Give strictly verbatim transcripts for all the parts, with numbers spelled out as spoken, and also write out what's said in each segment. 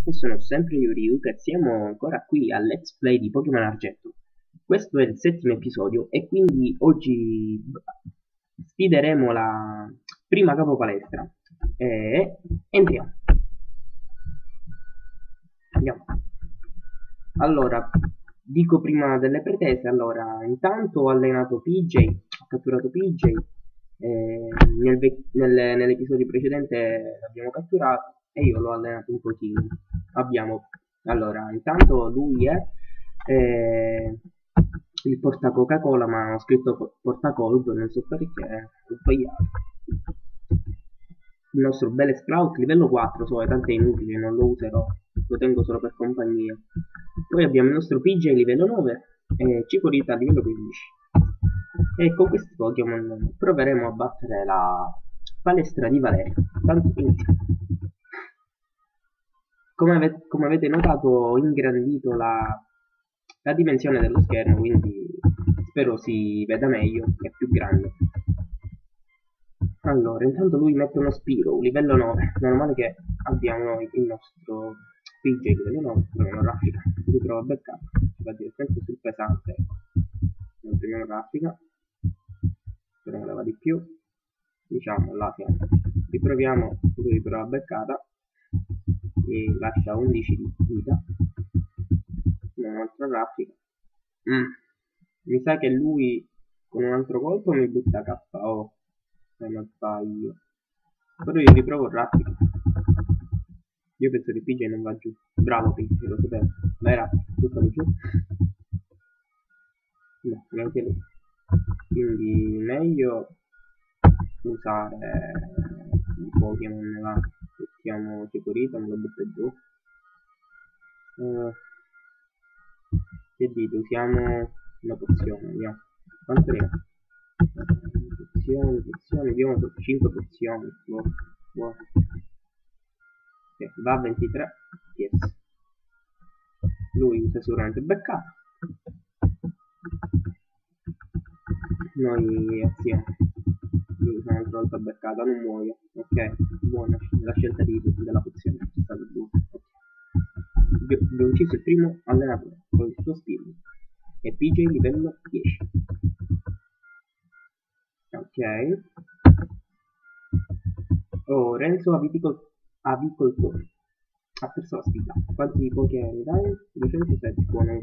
e sono sempre io Ryuk e siamo ancora qui al Let's Play di Pokémon Argento. Questo è il settimo episodio e quindi oggi sfideremo la prima capo palestra. E entriamo. Andiamo. Allora, dico prima delle pretese, allora, intanto ho allenato P J, ho catturato P J, eh, nel nel, nell'episodio precedente l'abbiamo catturato e io l'ho allenato un pochino. Abbiamo, allora, intanto lui è eh, il porta Coca-Cola, ma ho scritto porta Cold, non so perché, ho sbagliato. Il nostro bel Sprout livello quattro, so, è tanto inutile, non lo userò, lo tengo solo per compagnia. Poi abbiamo il nostro P J livello nove e Cicorita livello quindici. E con questi Pokémon proveremo a battere la palestra di Valerio. Tanto iniziamo. Come, ave come avete notato ho ingrandito la, la dimensione dello schermo, quindi spero si veda meglio, è più grande. Allora, intanto lui mette uno Spiro, livello nove, meno male che abbiamo il nostro P J livello nove, proviamo raffica, si trova backup, ci va direttamente sul pesante, ecco. Non proviamo raffica, speriamo leva di più, diciamo, là siamo, riproviamo, lui prova beccata, e lascia undici di vita, un'altra raffica, mm. mi sa che lui con un altro colpo mi butta K O, se non sbaglio, però io riprovo raffica. Io penso che P J non va giù. Bravo P J, lo sapevo. Vai raffica, buttalo giù. No, neanche lui. Quindi meglio usare un Pokémon là. Mettiamo Cicorita, me lo butta giù. Uh, che dite? Usiamo una pozione, vediamo. Quanto ne ha? Pozioni, pozioni, vediamo su cinque pozioni. Wow. Wow. Okay, va a ventitré, yes. Lui usa sicuramente backup. Noi azione. Lui usa un'altra volta beccata, non muoio. Ok, buona la scelta di, della pozione, è stata buona. Okay. Abbiamo ucciso il primo allenatore con il suo spirito. E P J livello dieci. Ok. Oh, Renzo Aviticol avicoltore. Ha perso la sfida. Quanti Pokémon dai? duecentosette, buono.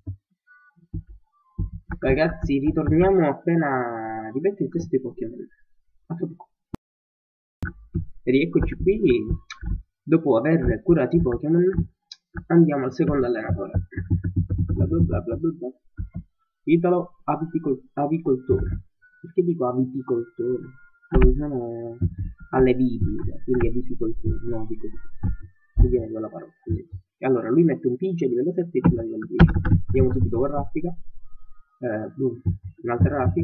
Ragazzi, ritorniamo appena ripeto il testo dei Pokémon. A tra poco. E rieccoci qui. Dopo aver curato i Pokémon, andiamo al secondo allenatore. Bla bla bla bla bla. Titolo Aviticol avicoltore. Perché dico aviticoltore? Dove sono alle bibite, quindi aviticoltore, no avicoltore. Mi viene quella parola. Quindi. E allora lui mette un P J livello sette e a livello dieci. Andiamo subito con raffica. Eh, un'altra raffica.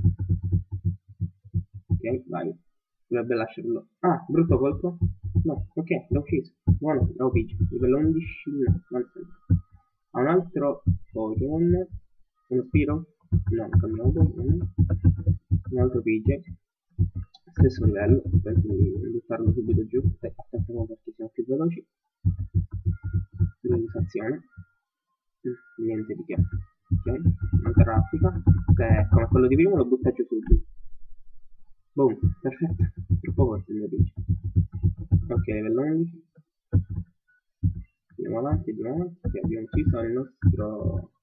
Ok, vai. Dovrebbe lasciarlo. Ah, brutto colpo? No, ok, l'ho ucciso. Buono, bravo P J. Livello undici, no, non sembra. Ha un altro Pokémon. Uno Spiro? No, non cambiamo Pokémon. Un altro P J. Stesso livello, penso di buttarlo subito giù. Beh, aspettiamo perché siamo più veloci. Realizzazione. Niente di che. Ok, un'altra raffica. Se come quello di prima lo butta giù subito. Boom, perfetto. Troppo forte il mio P J. Ok, livello undici. Andiamo avanti, andiamo avanti. Ok, abbiamo ucciso il nostro...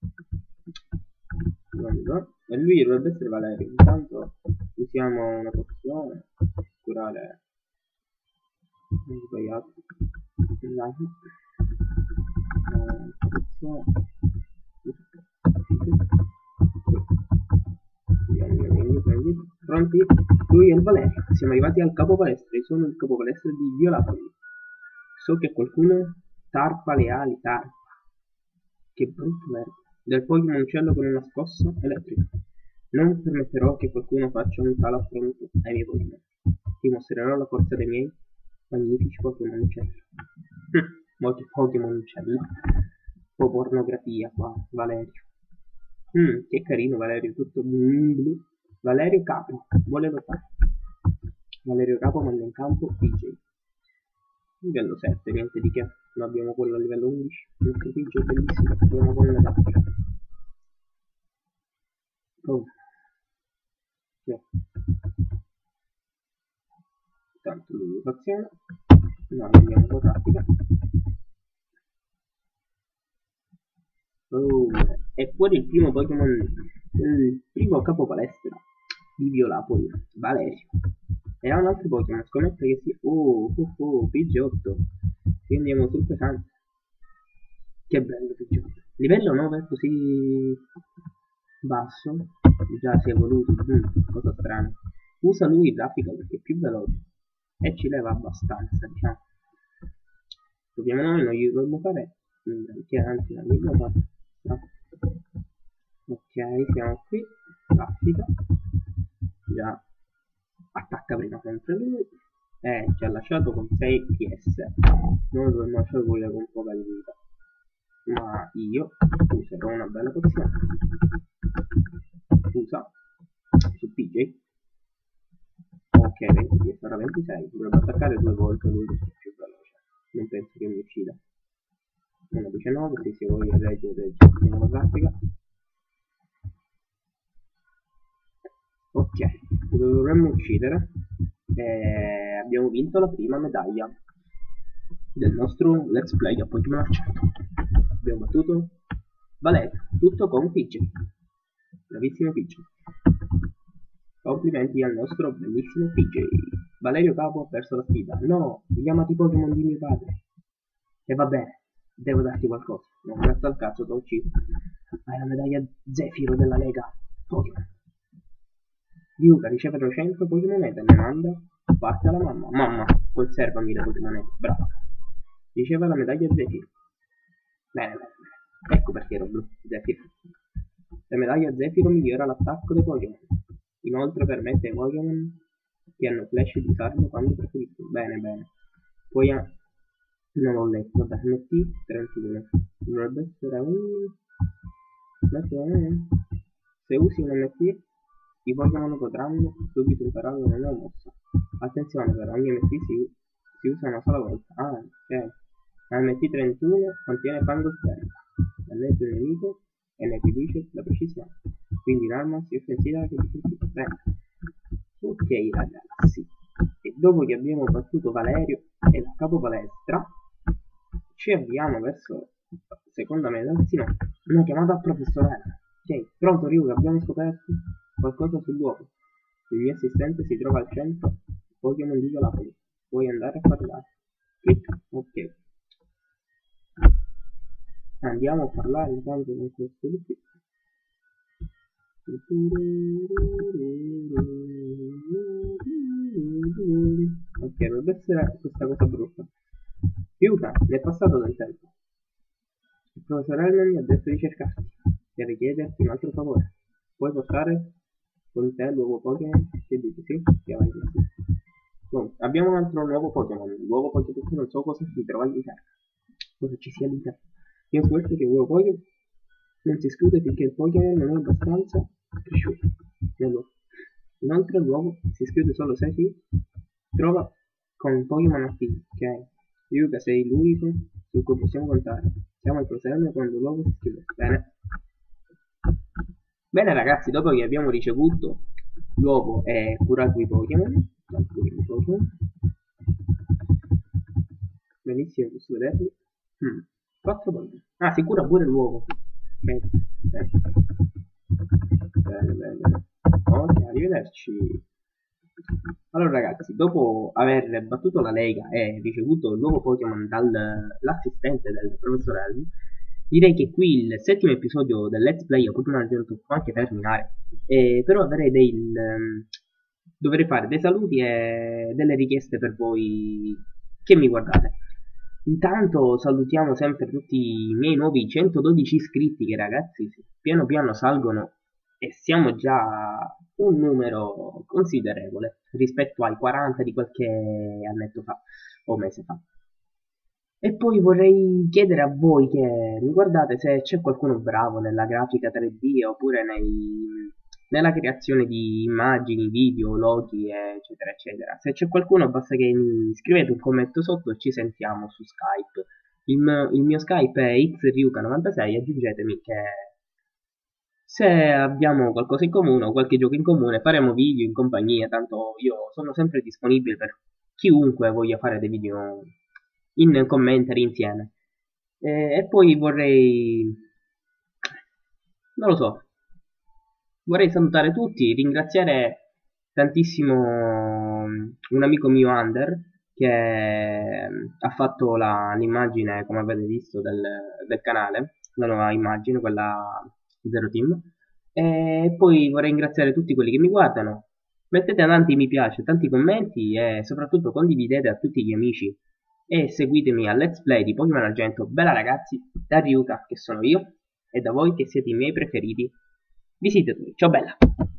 E lui dovrebbe essere Valerio. Intanto usiamo una pozione per curare. Non sbagliato. Dai. Eh, pozione. Pronti? Lui è il Valerio. Siamo arrivati al capo palestra. Io sono il capo palestra di Violapoli. So che qualcuno tarpa le ali, tarpa. Che brutto verbo. Del Pokémon uccello con una scossa elettrica. Non permetterò che qualcuno faccia un tale affronto ai miei Pokémon. Ti mostrerò la forza dei miei magnifici Pokémon uccello. Molti Pokémon uccello. Un po' pornografia qua, Valerio. Mm, che carino Valerio, tutto blu. Valerio Capo, vuole lottare. Valerio Capo manda in campo P J. Livello sette, niente di che. Noi abbiamo quello a livello undici. Il nostro Pidgey è bellissimo. Proviamo con la tattica. Oh. Yeah. Tanto lui fazione. Noi andiamo con tattica. Oh. E fuori il primo Pokémon, il primo capo palestra di Violapoli, Valerio. E ha un altro Pokémon, scommetto che sia... Oh, oh, oh, Pidgeotto. Quindi andiamo sul pesante. Che bello Pidgeotto. Livello nove, così basso. Già si è evoluto. Mm, cosa strana. Usa lui il traffico perché è più veloce. E ci leva abbastanza, diciamo. Proviamo noi, non gli dovremmo fare. Che anzi, non gli dovremmo fare. No. Ok, siamo qui. Traffico. Già. Attacca prima sempre lui. Eh, ci ha lasciato con sei P S. Noi dovremmo lasciare quello con poca di vita. Ma io userò una bella pozione. Usa su P J. Ok, venti, sarà ventisei. Dovrebbe attaccare due volte lui che è più veloce. Non penso che mi uccida. uno diciannove, se si voglia leggere, legge. Andiamo alla grafica. Ok, lo dovremmo uccidere. E abbiamo vinto la prima medaglia del nostro let's play a Pokémon Argento. Abbiamo battuto Valerio, tutto con Pidgey. Bravissimo Pidgey. Complimenti al nostro bellissimo Pidgey. Valerio Capo ha perso la sfida. No, mi chiamati Pokémon di mio padre. E va bene, devo darti qualcosa. Non grazie al cazzo, t'ho ucciso. Hai la medaglia Zefiro della Lega Pokémon. Yuka riceve trecento Pokémon e ne manda parte alla mamma. Mamma, conservami le Pokémon. Brava. Riceve la medaglia Zefiro. Bene, bene, bene. Ecco perché ero blu. Zefiro. La medaglia Zefiro migliora l'attacco dei Pokémon. Inoltre permette ai Pokémon che hanno flash di usarlo quando preferiscono. Bene, bene. Poi ha... non l'ho letto. Vabbè, M T trentuno. Dovrebbe essere un... Se usi un M T, i Pokémon potranno subito imparare una nuova mossa. Attenzione però, ogni M T si, si usa una sola volta. Ah, ok. La M T trentuno contiene fango sferico. Danneggia il nemico e ne riduce la precisione. Quindi un'arma sia offensiva che difensiva. Bene. Ok ragazzi. E dopo che abbiamo battuto Valerio e la capo palestra, ci avviamo verso la seconda metà. Sì, no, una chiamata al professorello. Ok, pronto Ryuga, abbiamo scoperto qualcosa sull'uovo. Il mio assistente si trova al centro Pokémon di Galapoli. Puoi andare a parlare. Clicca, ok. Andiamo a parlare intanto con questo di qui. Ok, dovrebbe essere questa cosa brutta. Ryuga, ne è passato del tempo. Il professor Elmer mi ha detto di cercarti. Deve chiederti un altro favore. Puoi portare con te il nuovo Pokémon? Che dici? Sì? Sì, avanti, sì. Bon, abbiamo un altro nuovo Pokémon. Il nuovo Pokémon non so cosa si trova all'interno. Cosa ci sia all'interno. Io scopro che il nuovo Pokémon non si esclude finché il Pokémon non è abbastanza cresciuto. Inoltre l'uovo si esclude solo se si trova con un Pokémon attivo. Ok. Yuga sei l'unico su cui possiamo contare. Siamo al proseguo quando l'uovo si schiude. Bene. Bene ragazzi, dopo che abbiamo ricevuto l'uovo e curato i Pokémon, Pokémon. Benissimo, posso vederli. Hmm. quattro Pokémon. Ah, si cura pure l'uovo. Ok, bene. Bene, bene, bene. Ok, arrivederci. Allora ragazzi, dopo aver battuto la Lega e ricevuto il nuovo Pokémon dall'assistente del professor Elm, direi che qui il settimo episodio del Let's Play a Pokémon Argento può anche terminare, eh, però avrei dei... Um, dovrei fare dei saluti e delle richieste per voi che mi guardate. Intanto salutiamo sempre tutti i miei nuovi centododici iscritti che ragazzi piano piano salgono e siamo già un numero considerevole rispetto ai quaranta di qualche annetto fa o mese fa. E poi vorrei chiedere a voi che mi guardate se c'è qualcuno bravo nella grafica tre D oppure nei, nella creazione di immagini, video, loghi eccetera eccetera. Se c'è qualcuno basta che mi scrivete un commento sotto e ci sentiamo su Skype il, m- il mio Skype è X Ryuka novantasei, aggiungetemi che se abbiamo qualcosa in comune o qualche gioco in comune faremo video in compagnia, tanto io sono sempre disponibile per chiunque voglia fare dei video in commentary insieme. E, e poi vorrei, non lo so, vorrei salutare tutti, ringraziare tantissimo mm, un amico mio, Under, che mm, ha fatto la- l'immagine, come avete visto, del, del canale, la nuova immagine, quella Zero Team. E poi vorrei ringraziare tutti quelli che mi guardano. Mettete tanti mi piace, tanti commenti e soprattutto condividete a tutti gli amici. E seguitemi al Let's Play di Pokémon Argento. Bella ragazzi, da Ryuka, che sono io, e da voi che siete i miei preferiti. Visitatemi. Ciao bella!